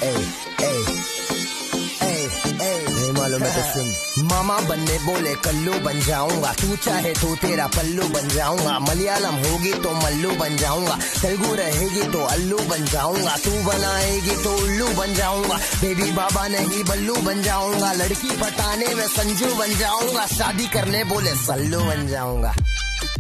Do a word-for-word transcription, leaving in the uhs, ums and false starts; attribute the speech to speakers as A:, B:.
A: मालूम है तो सुन। मामा बनने बोले कल्लू बन जाऊंगा, तू चाहे तो तेरा पल्लू बन जाऊंगा। मलयालम होगी तो मल्लू बन जाऊंगा, तेलुगु रहेगी तो अल्लू बन जाऊंगा। तू बनाएगी तो उल्लू बन जाऊंगा, बेबी बाबा नहीं बल्लू बन जाऊंगा। लड़की पटाने में संजू बन जाऊंगा, शादी करने बोले सल्लू बन जाऊंगा।